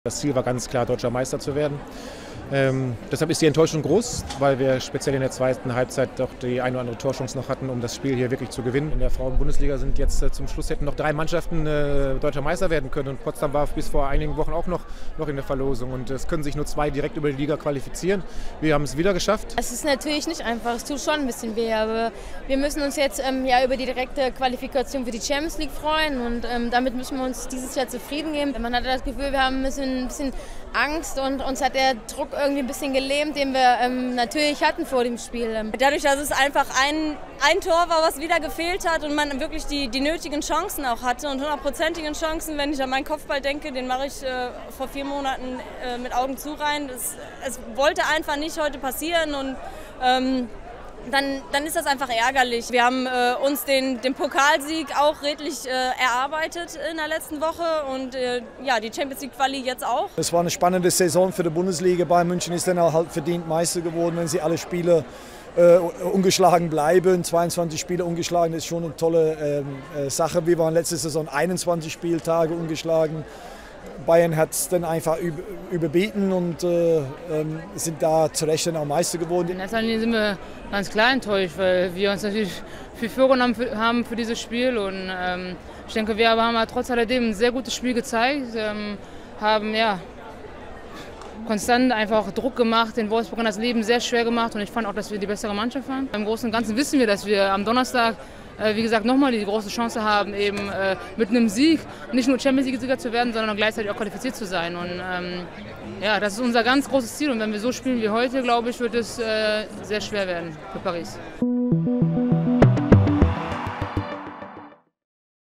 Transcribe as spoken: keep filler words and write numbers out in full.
Das Ziel war ganz klar, deutscher Meister zu werden. Ähm, deshalb ist die Enttäuschung groß, weil wir speziell in der zweiten Halbzeit doch die eine oder andere Torchance noch hatten, um das Spiel hier wirklich zu gewinnen. In der Frauen-Bundesliga sind jetzt äh, zum Schluss hätten noch drei Mannschaften äh, deutscher Meister werden können. Und Potsdam war bis vor einigen Wochen auch noch, noch in der Verlosung. Und es können sich nur zwei direkt über die Liga qualifizieren. Wir haben es wieder geschafft. Es ist natürlich nicht einfach, es tut schon ein bisschen weh, aber wir müssen uns jetzt ähm, ja, über die direkte Qualifikation für die Champions League freuen. Und ähm, damit müssen wir uns dieses Jahr zufrieden geben. Man hatte das Gefühl, wir haben ein bisschen, ein bisschen Angst und uns hat der Druck irgendwie ein bisschen gelähmt, den wir ähm, natürlich hatten vor dem Spiel. Dadurch, dass es einfach ein, ein Tor war, was wieder gefehlt hat und man wirklich die, die nötigen Chancen auch hatte und hundertprozentigen Chancen, wenn ich an meinen Kopfball denke, den mache ich äh, vor vier Monaten äh, mit Augen zu rein. Das, es wollte einfach nicht heute passieren und ähm, Dann, dann ist das einfach ärgerlich. Wir haben äh, uns den, den Pokalsieg auch redlich äh, erarbeitet in der letzten Woche und äh, ja, die Champions League Quali jetzt auch. Es war eine spannende Saison für die Bundesliga. Bayern München ist dann auch halt verdient Meister geworden, wenn sie alle Spiele äh, ungeschlagen bleiben. zweiundzwanzig Spiele ungeschlagen ist schon eine tolle äh, Sache. Wir waren letzte Saison einundzwanzig Spieltage ungeschlagen. Bayern hat es dann einfach überbieten und äh, sind da zu Recht dann auch Meister geworden. In erster Linie sind wir ganz klar enttäuscht, weil wir uns natürlich viel vorgenommen haben für dieses Spiel. Und ähm, ich denke, wir haben halt trotz alledem ein sehr gutes Spiel gezeigt, ähm, haben ja, konstant einfach Druck gemacht, den Wolfsburgern das Leben sehr schwer gemacht und ich fand auch, dass wir die bessere Mannschaft waren. Im Großen und Ganzen wissen wir, dass wir am Donnerstag wie gesagt, nochmal die große Chance haben, eben äh, mit einem Sieg nicht nur Champions League-Sieger zu werden, sondern gleichzeitig auch qualifiziert zu sein. Und ähm, ja, das ist unser ganz großes Ziel. Und wenn wir so spielen wie heute, glaube ich, wird es äh, sehr schwer werden für Paris.